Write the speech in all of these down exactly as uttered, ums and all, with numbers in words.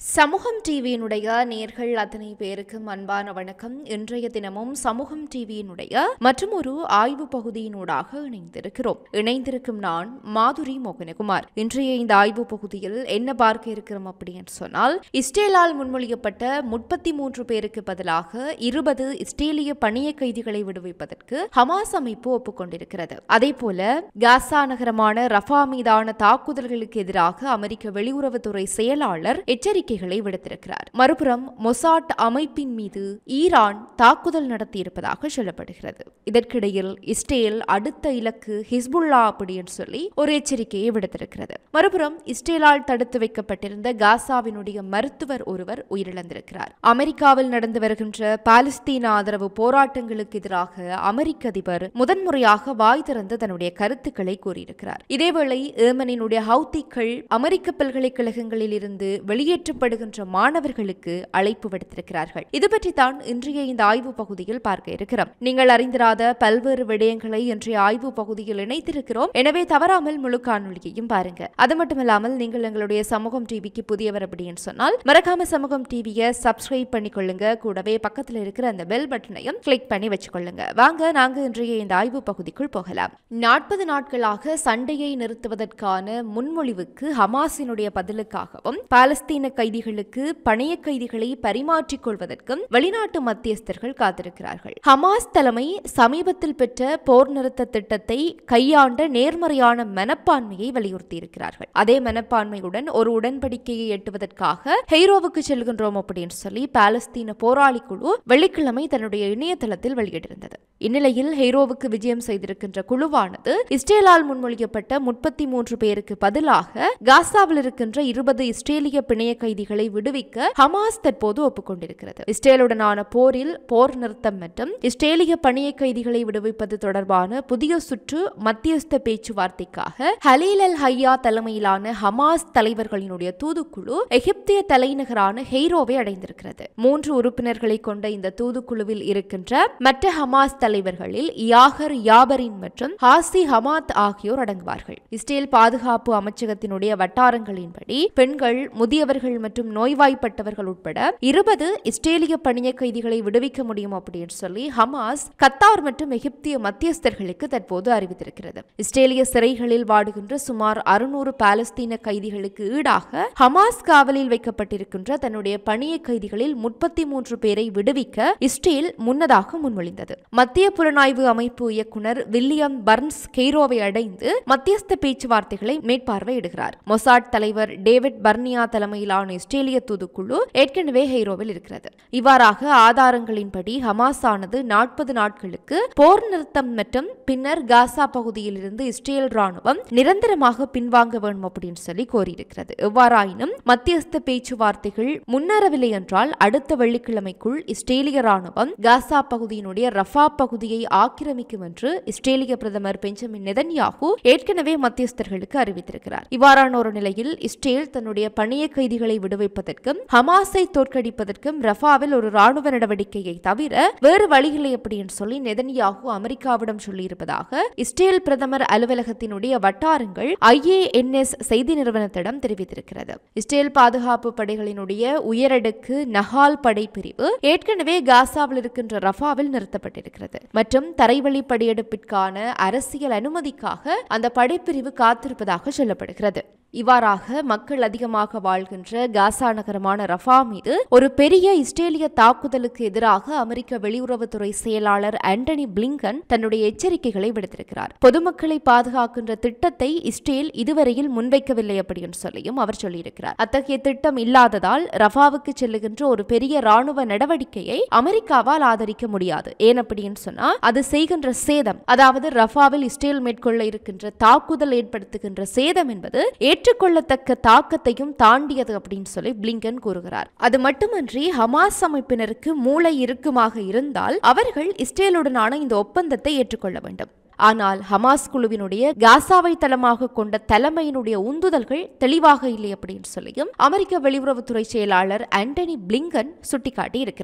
சமூகம் டிவியினுடைய நேர்கள் அத்தனை பேருக்கும் அன்பான வணக்கம். இன்றைய தினமும் சமூகம் டிவியினுடைய மற்றும் ஒரு ஆய்வு பகுதியினூடாக இணைந்திருக்கிறோம். இணைந்திருக்கும் நான் மாதுரி மோகனகுமார். இன்றைய இந்த ஆய்வு பகுதியில் என்ன பார்க்க இருக்கிறோம் அப்படின்னு சொன்னால், இஸ்ரேலால் முன்மொழியப்பட்ட முப்பத்தி மூன்று பேருக்கு பதிலாக இருபது இஸ்ரேலிய பணிய கைதிகளை விடுவிப்பதற்கு ஹமாஸ் அமைப்பு ஒப்புக்கொண்டிருக்கிறது. அதே போல காசா நகரமான ரஃபா மீதான தாக்குதல்களுக்கு எதிராக அமெரிக்க வெளியுறவுத்துறை செயலாளர் எச்சரிக்கை விடுத்திருக்கிறார். மறுபுறம் மொசாட் அமைப்பின் மீது ஈரான் தாக்குதல் நடத்தியிருப்பதாக சொல்லப்படுகிறது. இதற்கிடையில் இஸ்ரேல் அடுத்த இலக்கு ஹிஸ்புல்லா அப்படின்னு சொல்லி ஒரு எச்சரிக்கையை விடுத்திருக்கிறது. மறுபுறம் இஸ்ரேலால் தடுத்து வைக்கப்பட்டிருந்த காசாவினுடைய மருத்துவர் ஒருவர் உயிரிழந்திருக்கிறார். அமெரிக்காவில் நடந்து வருகின்ற பாலஸ்தீன ஆதரவு போராட்டங்களுக்கு எதிராக அமெரிக்க அதிபர் முதன்முறையாக வாய் திறந்து தன்னுடைய கருத்துக்களை கூறியிருக்கிறார். இதேவேளை ஏமனினுடைய ஹவுத்திகள் அமெரிக்க பல்கலைக்கழகங்களில் இருந்து வெளியேற்ற படுகின்ற மாணவர்களுக்கு அழைப்பு விடுத்திருக்கிறார்கள். இது பற்றி தான் இன்றைய இந்த ஆய்வு பகுதியில் பார்க்க இருக்கிறோம். நீங்கள் அறிந்திராத பல்வேறு விடயங்களை இன்றைய ஆய்வு பகுதியில் இணைத்திருக்கிறோம். எனவே தவறாமல் முழு காணொலியையும் பாருங்க. அது மட்டுமில்லாமல் நீங்கள் எங்களுடைய சமூகம் டிவிக்கு புதியவர் அப்படின்னு சொன்னால் மறக்காம சமூகம் டிவியை சப்ஸ்கிரைப் பண்ணிக்கொள்ளுங்க. கூடவே பக்கத்தில் இருக்கிற அந்த பெல் பட்டனையும் கிளிக் பண்ணி வச்சுக்கொள்ளுங்க. வாங்க நாங்க இன்றைய இந்த ஆய்வு பகுதிக்குள் போகலாம். நாற்பது நாட்களாக சண்டையை நிறுத்துவதற்கான முன்மொழிவுக்கு ஹமாஸினுடைய பதிலுக்காகவும் பாலஸ்தீன கைதிகளுக்கு பணைய கைதிகளை பரிமாற்றிக் கொள்வதற்கும் வெளிநாட்டு மத்தியஸ்தர்கள் காத்திருக்கிறார்கள். ஹமாஸ் தலைமை சமீபத்தில் பெற்ற போர் நிறுத்த திட்டத்தை கையாண்ட நேர்மறையான மனப்பான்மையை வலியுறுத்தியிருக்கிறார்கள். அதே மனப்பான்மையுடன் ஒரு உடன்படிக்கையை எட்டுவதற்காக ஹெய்ரோவுக்கு செல்கின்றோம் அப்படின்னு சொல்லி பாலஸ்தீன போராளி குழு வெள்ளிக்கிழமை தன்னுடைய இணையதளத்தில் வெளியிட்டிருந்தது. இந்நிலையில் ஹெய்ரோவுக்கு விஜயம் செய்திருக்கின்ற குழுவானது இஸ்ரேலால் முன்மொழியப்பட்ட முப்பத்தி மூன்று பேருக்கு பதிலாக காசாவில் இருக்கின்ற இருபது இஸ்ரேலிய பிணைய கைதிகளை விடுவிக்க ஹமாஸ் தற்போது ஒப்புக்கொண்டிருக்கிறது. இஸ்ரேலுடனான போரில் போர் நிறுத்தம் மற்றும் இஸ்ரேலிய பணிய கைதிகளை விடுவிப்பது தொடர்பான புதிய சுற்று மத்தியஸ்த பேச்சுவார்த்தைக்காக ஹலீல் அல் ஹையா தலைமையிலான ஹமாஸ் தலைவர்களினுடைய தூதுக்குழு எகிப்திய தலைநகரான ஹெய்ரோவை அடைந்திருக்கிறது. மூன்று உறுப்பினர்களை கொண்ட இந்த தூதுக்குழுவில் இருக்கின்ற மற்ற ஹமாஸ் தலைவர்களில் யாகர் யாபரின் மற்றும் ஹாசி ஹமாத் ஆகியோர் அடங்குவார்கள். இஸ்ரேல் பாதுகாப்பு அமைச்சகத்தினுடைய வட்டாரங்களின்படி பெண்கள், முதியவர்கள் மற்றும் நோய்வாய்ப்பட்டவர்கள் உட்பட இருபது இஸ்ரேலிய பணிய கைதிகளை விடுவிக்க முடியும் அப்படின்னு சொல்லி ஹமாஸ் கத்தார் மற்றும் எகிப்திய மத்தியஸ்தர்களுக்கு தற்போது அறிவித்திருக்கிறது. இஸ்ரேலிய சிறைகளில் வாடுகின்ற சுமார் அறுநூறு பாலஸ்தீன கைதிகளுக்கு ஈடாக ஹமாஸ் காவலில் வைக்கப்பட்டிருக்கின்ற தன்னுடைய பணிய கைதிகளில் முப்பத்தி மூன்று பேரை விடுவிக்க இஸ்ரேல் முன்னதாக முன்மொழிந்தது. மத்திய புலனாய்வு அமைப்பு இயக்குனர் வில்லியம் பர்ன்ஸ் கெய்ரோவை அடைந்து மத்தியஸ்த பேச்சுவார்த்தைகளை மேற்பார்வையிடுகிறார். மொசாட் தலைவர் டேவிட் பர்னியா தலைமையிலான இஸ்ரேலிய தூதுக்குழு ஏற்கனவே ஹெய்ரோவில் இருக்கிறது. இவ்வாறாக ஆதாரங்களின்படி ஹமாஸ் ஆனது நாற்பது நாட்களுக்கு போர் நிறுத்தம் மற்றும் பின்னர் காசா பகுதியில் இருந்து இஸ்ரேல் ராணுவம் நிரந்தரமாக பின்வாங்க வேண்டும் அப்படின்னு சொல்லி கோரியிருக்கிறது. எவ்வாறாயினும் மத்தியஸ்த பேச்சுவார்த்தைகள் முன்னேறவில்லை என்றால் அடுத்த வெள்ளிக்கிழமைக்குள் இஸ்ரேலிய ராணுவம் காசா பகுதியினுடைய ரஃபா பகுதியை ஆக்கிரமிக்கும் என்று இஸ்ரேலிய பிரதமர் பெஞ்சமின் நெதன்யாகு ஏற்கனவே மத்தியஸ்தர்களுக்கு அறிவித்திருக்கிறார். இவ்வாறான ஒரு நிலையில் இஸ்ரேல் தன்னுடைய பணிய கைதிகளை விடுவிப்பதற்கும் ஹமாஸை தோற்கடிப்பதற்கும் ரஃபாவில் ஒரு ராணுவ நடவடிக்கையை தவிர வேறு வழிகளை அப்படின்னு சொல்லி நெதன்யாகு அமெரிக்காவிடம் சொல்லியிருப்பதாக இஸ்ரேல் பிரதமர் அலுவலகத்தினுடைய வட்டாரங்கள் ஐ ஏ என் எஸ் செய்தி நிறுவனத்திடம் தெரிவித்திருக்கிறது. இஸ்ரேல் பாதுகாப்பு படைகளினுடைய உயரடுக்கு நஹால் படைப்பிரிவு ஏற்கனவே காசாவில் இருக்கின்ற ரஃபாவில் நிறுத்தப்பட்டிருக்கிறது மற்றும் தரைவழி படையெடுப்பிற்கான அரசியல் அனுமதிக்காக அந்த படைப்பிரிவு காத்திருப்பதாக சொல்லப்படுகிறது. இவ்வாறாக மக்கள் அதிகமாக வாழ்கின்ற காசா நகரமான ரஃபா மீது ஒரு பெரிய இஸ்ரேலிய தாக்குதலுக்கு எதிராக அமெரிக்க வெளியுறவுத்துறை செயலாளர் ஆண்டனி பிளிங்கன் தன்னுடைய எச்சரிக்கைகளை விடுத்திருக்கிறார். பொதுமக்களை பாதுகாக்கின்ற திட்டத்தை இஸ்ரேல் இதுவரையில் முன்வைக்கவில்லை அப்படின்னு சொல்லியும் அவர் சொல்லியிருக்கிறார். அத்தகைய திட்டம் இல்லாததால் ரஃபாவுக்கு செல்லுகின்ற ஒரு பெரிய ராணுவ நடவடிக்கையை அமெரிக்காவால் ஆதரிக்க முடியாது. ஏன் அப்படின்னு சொன்னா அது செய்கின்ற சேதம், அதாவது ரஃபாவில் இஸ்ரேல் மேற்கொள்ள இருக்கின்ற தாக்குதல் ஏற்படுத்துகின்ற சேதம் என்பது ஏற்றுக்கொள்ளத்தக்க தாக்கத்தையும் தாண்டியது அப்படின்னு சொல்லி பிளிங்கன் கூறுகிறார். அது மட்டுமன்றி ஹமாஸ் அமைப்பினருக்கு மூளை இறுக்கமாக இருந்தால் அவர்கள் இஸ்ரேலுடனான இந்த ஒப்பந்தத்தை ஏற்றுக்கொள்ள வேண்டும். ஆனால் ஹமாஸ் குழுவினுடைய காசாவை தளமாக கொண்ட தலைமையினுடைய உந்துதல்கள் தெளிவாக இல்லை அப்படின்னு சொல்லியும் அமெரிக்க வெளியுறவுத்துறை செயலாளர் ஆண்டனி பிளிங்கன் சுட்டிக்காட்டி இருக்கிறார்.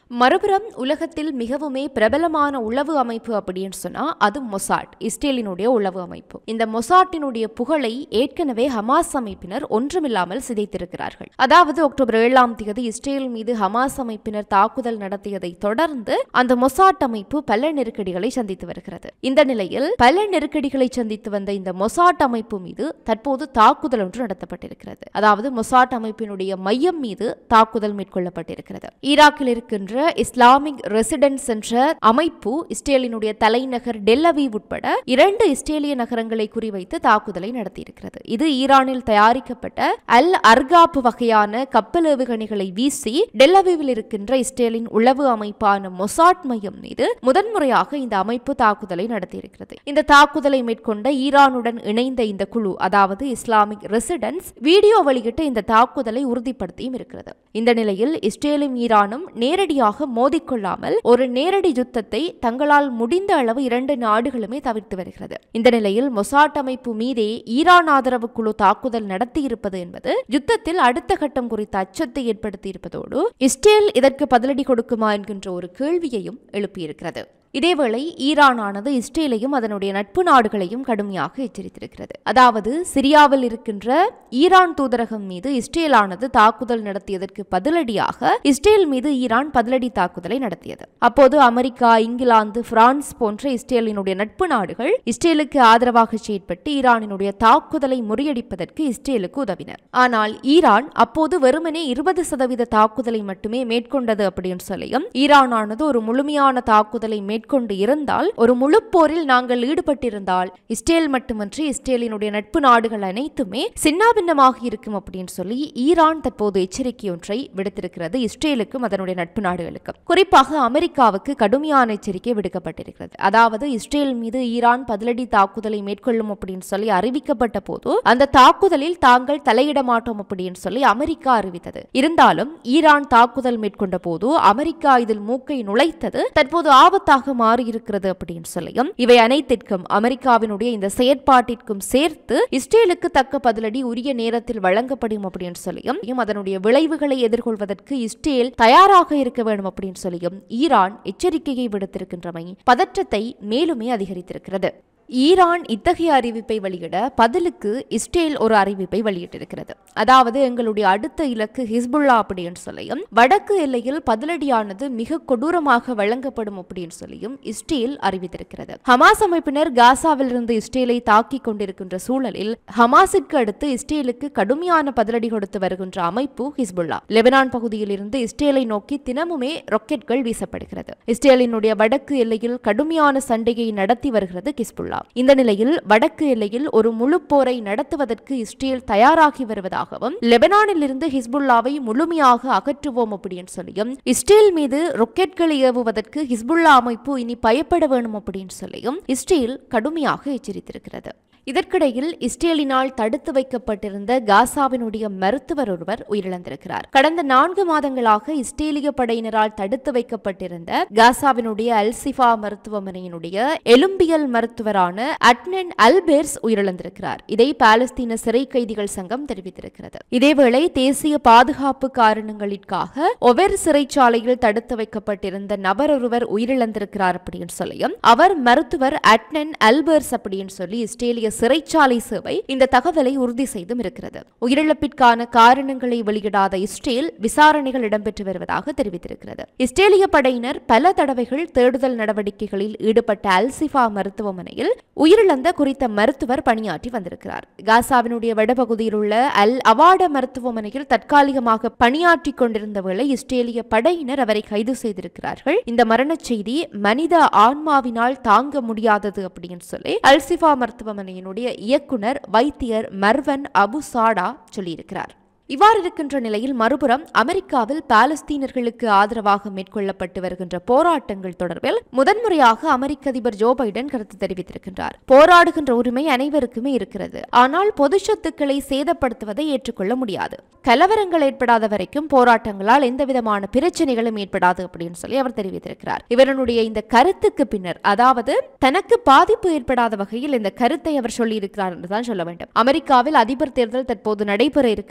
மறுபுறம் உலகத்தில் மிகவுமே பிரபலமான உளவு அமைப்பு அப்படின்னு சொன்னா அது மொசாட், இஸ்ரேலினுடைய உளவு அமைப்பு. இந்த மொசாட்டினுடைய புகழை ஏற்கனவே ஹமாஸ் அமைப்பினர் ஒன்றுமில்லாமல் சிதைத்திருக்கிறார்கள். அதாவது அக்டோபர் ஏழாம் தேதி இஸ்ரேல் மீது ஹமாஸ் அமைப்பினர் தாக்குதல் நடத்தியதை தொடர்ந்து அந்த மொசாட் அமைப்பு பல நெருக்கடிகளை சந்தித்து வருகிறது. இந்த நிலையில் பல நெருக்கடிகளை சந்தித்து வந்த இந்த மொசாட் அமைப்பு மீது தற்போது தாக்குதல் ஒன்று நடத்தப்பட்டிருக்கிறது. அதாவது மொசாட் அமைப்பினுடைய மையம் மீது தாக்குதல் மேற்கொள்ளப்பட்டிருக்கிறது. ஈராக்கில் இருக்கின்ற இஸ்லாமிக் ரெசிடென்ஸ் என்ற அமைப்பு இஸ்ரேலினுடைய தலைநகர் டெல் அவீவ் உட்பட இரண்டு இஸ்ரேலிய நகரங்களை குறிவைத்து தாக்குதலை நடத்தியிருக்கிறது. இது ஈரானில் தயாரிக்கப்பட்ட அல் அர்காப் வகையான கப்பல் ஏவுகணைகளை வீசி டெல் அவீவில் இருக்கின்ற இஸ்ரேலின் உளவு அமைப்பான மொசாட் மையம் மீது முதன்முறையாக இந்த அமைப்பு தாக்குதலை நடத்தியிருக்கிறது. இந்த தாக்குதலை மேற்கொண்ட ஈரானுடன் இணைந்த இந்த குழு, அதாவது இஸ்லாமிக் ரெசிடென்ஸ், வீடியோ வெளியிட்டு இந்த தாக்குதலை உறுதிப்படுத்தியும் இருக்கிறது. இந்த நிலையில் இஸ்ரேலும் ஈரானும் நேரடியாக மோதிக்கொள்ளாமல் ஒரு நேரடி யுத்தத்தை தங்களால் முடிந்த அளவு இரண்டு நாடுகளுமே தவிர்த்து வருகிறது. இந்த நிலையில் மொசாட் அமைப்பு மீதே ஈரான் ஆதரவு குழு தாக்குதல் நடத்தியிருப்பது என்பது யுத்தத்தில் அடுத்த கட்டம் குறித்த அச்சத்தை ஏற்படுத்தியிருப்பதோடு இஸ்ரேல் இதற்கு பதிலடி கொடுக்குமா என்கின்ற ஒரு கேள்வியையும் எழுப்பியிருக்கிறது. இதேவேளை ஈரானானது இஸ்ரேலையும் அதனுடைய நட்பு நாடுகளையும் கடுமையாக எச்சரித்திருக்கிறது. அதாவது சிரியாவில் இருக்கின்ற ஈரான் தூதரகம் மீது இஸ்ரேலானது தாக்குதல் நடத்தியதற்கு பதிலடியாக இஸ்ரேல் மீது ஈரான் பதிலடி தாக்குதலை நடத்தியது. அப்போது அமெரிக்கா, இங்கிலாந்து, பிரான்ஸ் போன்ற இஸ்ரேலினுடைய நட்பு நாடுகள் இஸ்ரேலுக்கு ஆதரவாக செயற்பட்டு ஈரானினுடைய தாக்குதலை முறியடிப்பதற்கு இஸ்ரேலுக்கு உதவினர். ஆனால் ஈரான் அப்போது வெறுமனே இருபது சதவீத தாக்குதலை மட்டுமே மேற்கொண்டது அப்படின்னு சொல்லியும் ஈரானானது ஒரு முழுமையான தாக்குதலை மேற்கொண்டு இருந்தால், ஒரு முழு போரில் நாங்கள் ஈடுபட்டிருந்தால் இஸ்ரேல் மட்டுமன்றி இஸ்ரேலினுடைய நட்பு நாடுகள் அனைத்துமே சின்னாபின்னமாக இருக்கும் அப்படின்னு சொல்லி ஈரான் தற்போது எச்சரிக்கை ஒன்றை விடுத்திருக்கிறது இஸ்ரேலுக்கும் அதனுடைய நட்பு நாடுகளுக்கும். குறிப்பாக அமெரிக்காவுக்கு கடுமையான எச்சரிக்கை விடுக்கப்பட்டிருக்கிறது. அதாவது இஸ்ரேல் மீது ஈரான் பதிலடி தாக்குதலை மேற்கொள்ளும் அப்படின்னு சொல்லி அறிவிக்கப்பட்ட போது அந்த தாக்குதலில் தாங்கள் தலையிட மாட்டோம் அப்படின்னு சொல்லி அமெரிக்கா அறிவித்தது. இருந்தாலும் ஈரான் தாக்குதல் மேற்கொண்ட போது அமெரிக்கா இதில் மூக்கை நுழைத்தது தற்போது ஆபத்தாக மாறியிருக்கிறது அப்படின்னு சொல்லியும் இவை அனைத்திற்கும் அமெரிக்காவினுடைய இந்த செயற்பாட்டிற்கும் சேர்த்து இஸ்ரேலுக்கு தக்க பதிலடி உரிய நேரத்தில் வழங்கப்படும் அப்படின்னு சொல்லியும் அதனுடைய விளைவுகளை எதிர்கொள்வதற்கு இஸ்ரேல் தயாராக இருக்க வேண்டும் அப்படின்னு சொல்லியும் ஈரான் எச்சரிக்கையை விடுத்திருக்கின்றமை பதற்றத்தை மேலுமே அதிகரித்திருக்கிறது. ஈரான் இத்தகைய அறிவிப்பை வெளியிட பதிலுக்கு இஸ்ரேல் ஒரு அறிவிப்பை வெளியிட்டிருக்கிறது. அதாவது எங்களுடைய அடுத்த இலக்கு ஹிஸ்புல்லா அப்படின்னு சொல்லியும் வடக்கு எல்லையில் பதிலடியானது மிக கொடூரமாக வழங்கப்படும் அப்படின்னு சொல்லியும் இஸ்ரேல் அறிவித்திருக்கிறது. ஹமாஸ் அமைப்பினர் காசாவில் இருந்து இஸ்ரேலை தாக்கிக் கொண்டிருக்கின்ற சூழலில் ஹமாஸிற்கு அடுத்து இஸ்ரேலுக்கு கடுமையான பதிலடி கொடுத்து வருகின்ற அமைப்பு ஹிஸ்புல்லா. லெபனான் பகுதியில் இருந்து இஸ்ரேலை நோக்கி தினமுமே ராக்கெட்கள் வீசப்படுகிறது. இஸ்ரேலினுடைய வடக்கு எல்லையில் கடுமையான சண்டையை நடத்தி வருகிறது ஹிஸ்புல்லா. இந்த நிலையில் வடக்கு எல்லையில் ஒரு முழு போரை நடத்துவதற்கு இஸ்ரேல் தயாராகி வருவதாகவும் லெபனானில் இருந்து ஹிஸ்புல்லாவை முழுமையாக அகற்றுவோம் அப்படின்னு சொல்லியும் இஸ்ரேல் மீது ராக்கெட்களை ஏவுவதற்கு ஹிஸ்புல்லா அமைப்பு இனி பயப்பட வேண்டும் அப்படின்னு சொல்லியும் இஸ்ரேல் கடுமையாக எச்சரித்திருக்கிறது. இதற்கிடையில் இஸ்ரேலினால் தடுத்து வைக்கப்பட்டிருந்த காசாவினுடைய மருத்துவர் ஒருவர் உயிரிழந்திருக்கிறார். கடந்த நான்கு மாதங்களாக இஸ்ரேலிய படையினரால் தடுத்து வைக்கப்பட்டிருந்த காசாவினுடைய அல்சிஃபா மருத்துவமனையினுடைய எலும்பியல் மருத்துவரான அட்னன் அல்பேர்ஸ் உயிரிழந்திருக்கிறார். இதை பாலஸ்தீன சிறை கைதிகள் சங்கம் தெரிவித்திருக்கிறது. இதேவேளை தேசிய பாதுகாப்பு காரணங்களுக்காக ஒவ்வொரு சிறைச்சாலையில் தடுத்து வைக்கப்பட்டிருந்த நபர் ஒருவர் உயிரிழந்திருக்கிறார் அப்படின்னு சொல்லியும் அவர் மருத்துவர் அட்னன் அல்பேர்ஸ் அப்படின்னு சொல்லி இஸ்ரேலிய சிறைச்சாலை சேவை இந்த தகவலை உறுதி செய்தும் இருக்கிறது. உயிரிழப்பிற்கான காரணங்களை வெளியிடாத இஸ்ரேல் விசாரணைகள் இடம்பெற்று வருவதாக தெரிவித்திருக்கிறது. இஸ்ரேலிய படையினர் பல தடவைகள் தேடுதல் நடவடிக்கைகளில் ஈடுபட்ட அல்சிஃபா மருத்துவமனையில் உயிரிழந்த குறித்த மருத்துவர் பணியாற்றி வந்திருக்கிறார். காசாவினுடைய வடபகுதியில் உள்ள அல் அவாட மருத்துவமனையில் தற்காலிகமாக பணியாற்றி கொண்டிருந்த வேளை இஸ்ரேலிய படையினர் அவரை கைது செய்திருக்கிறார்கள். இந்த மரண செய்தி மனித ஆன்மாவினால் தாங்க முடியாதது அப்படின்னு சொல்லி அல்சிஃபா மருத்துவமனையின் இயக்குனர் வைத்தியர் மர்வன் அபு சாடா சொல்லியிருக்கிறார். இவ்வாறு இருக்கின்ற நிலையில் மறுபுறம் அமெரிக்காவில் பாலஸ்தீனர்களுக்கு ஆதரவாக மேற்கொள்ளப்பட்டு வருகின்ற போராட்டங்கள் தொடர்பில் முதன்முறையாக அமெரிக்க அதிபர் ஜோ பைடன் கருத்து தெரிவித்திருக்கின்றார். போராடுகின்ற உரிமை அனைவருக்குமே இருக்கிறது, ஆனால் பொது சொத்துக்களை சேதப்படுத்துவதை ஏற்றுக்கொள்ள முடியாது. கலவரங்கள் ஏற்படாத வரைக்கும் போராட்டங்களால் எந்தவிதமான பிரச்சனைகளும் ஏற்படாது அப்படின்னு சொல்லி அவர் தெரிவித்திருக்கிறார். இவருடைய இந்த கருத்துக்கு பின்னர், அதாவது தனக்கு பாதிப்பு ஏற்படாத வகையில் இந்த கருத்தை அவர் சொல்லியிருக்கிறார் என்றுதான் சொல்ல வேண்டும். அமெரிக்காவில் அதிபர் தேர்தல் தற்போது நடைபெற இருக்கிறது. இந்த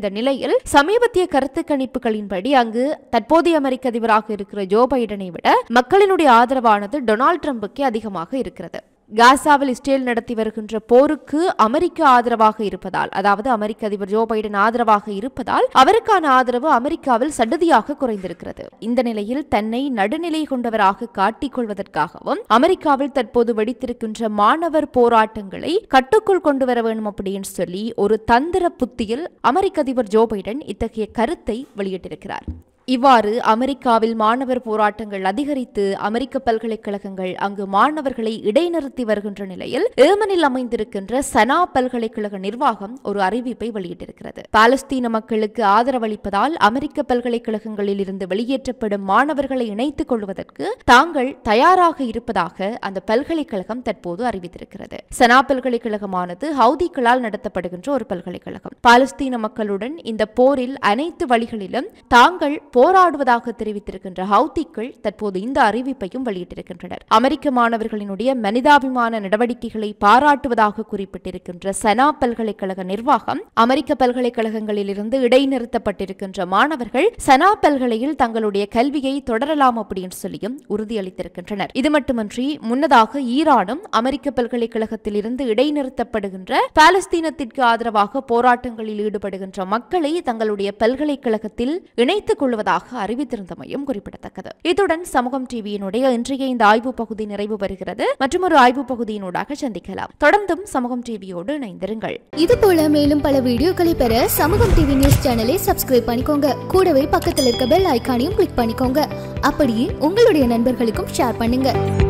நிலையில் சமீபத்திய கருத்து கணிப்புகளின்படி அங்கு தற்போதைய அமெரிக்க அதிபராக இருக்கிற ஜோ பைடனை விட மக்களினுடைய ஆதரவானது டொனால்ட் ட்ரம்புக்கு அதிகமாக இருக்கிறது. காசாவில் இஸ்ரேல் நடத்தி வருகின்ற போருக்கு அமெரிக்கா ஆதரவாக இருப்பதால், அதாவது அமெரிக்க அதிபர் ஜோ பைடன் ஆதரவாக இருப்பதால் அவருக்கான ஆதரவு அமெரிக்காவில் சடுதியாக குறைந்திருக்கிறது. இந்த நிலையில் தன்னை நடுநிலை கொண்டவராக காட்டிக் கொள்வதற்காகவும் அமெரிக்காவில் தற்போது வெடித்திருக்கின்ற மாணவர் போராட்டங்களை கட்டுக்குள் கொண்டு வர வேண்டும் அப்படின்னு சொல்லி ஒரு தந்திர புத்தியில் அமெரிக்க அதிபர் ஜோ பைடன் இத்தகைய கருத்தை வெளியிட்டிருக்கிறார். இவ்வாறு அமெரிக்காவில் மாணவர் போராட்டங்கள் அதிகரித்து அமெரிக்க பல்கலைக்கழகங்கள் அங்கு மாணவர்களை இடைநிறுத்தி வருகின்ற நிலையில் ஏமனில் அமைந்திருக்கின்ற சனா பல்கலைக்கழக நிர்வாகம் ஒரு அறிவிப்பை வெளியிட்டிருக்கிறது. பாலஸ்தீன மக்களுக்கு ஆதரவளிப்பதால் அமெரிக்க பல்கலைக்கழகங்களில் இருந்து வெளியேற்றப்படும் மாணவர்களை இணைத்துக் கொள்வதற்கு தாங்கள் தயாராக இருப்பதாக அந்த பல்கலைக்கழகம் தற்போது அறிவித்திருக்கிறது. சனா பல்கலைக்கழகமானது ஹவுதிகளால் நடத்தப்படுகின்ற ஒரு பல்கலைக்கழகம். பாலஸ்தீன மக்களுடன் இந்த போரில் அனைத்து வழிகளிலும் தாங்கள் போராடுவதாக தெரிவித்திருக்கின்ற ஹவுதிகள் தற்போது இந்த அறிவிப்பையும் வெளியிட்டிருக்கின்றனர். அமெரிக்க மாணவர்களினுடைய மனிதாபிமான நடவடிக்கைகளை பாராட்டுவதாக குறிப்பிட்டிருக்கின்ற சனா பல்கலைக்கழக நிர்வாகம் அமெரிக்க பல்கலைக்கழகங்களில் இருந்து இடைநிறுத்தப்பட்டிருக்கின்ற மாணவர்கள் சனா பல்கலையில் தங்களுடைய கல்வியை தொடரலாம் அப்படின்னு சொல்லியும் உறுதியளித்திருக்கின்றனர். இது மட்டுமின்றி முன்னதாக ஈரானும் அமெரிக்க பல்கலைக்கழகத்தில் இருந்து இடைநிறுத்தப்படுகின்ற பாலஸ்தீனத்திற்கு ஆதரவாக போராட்டங்களில் ஈடுபடுகின்ற மக்களை தங்களுடைய பல்கலைக்கழகத்தில் இணைத்துக் கொள்வதாக அறிவித்திருந்தமையும் குறிப்பிடத்தக்கது. இத்துடன் சமூகம் டிவியினுடைய இன்றைய இந்த ஆய்வு பகுதி நிறைவு பெறுகிறது. மற்றும் ஒரு ஆய்வு பகுதியினூடாக சந்திக்கலாம். தொடர்ந்தும் சமூகம் டிவியோடு இணைந்திருங்கள். இது போல மேலும் பல வீடியோக்களை பெற சமூகம் டிவி நியூஸ் சேனலை சப்ஸ்கிரைப் பண்ணிக்கோங்க. கூடவே பக்கத்தில் இருக்க பெல் ஐகானையும் கிளிக் பண்ணிக்கோங்க. அப்படியே உங்களுடைய நண்பர்களுக்கும் ஷேர் பண்ணுங்க.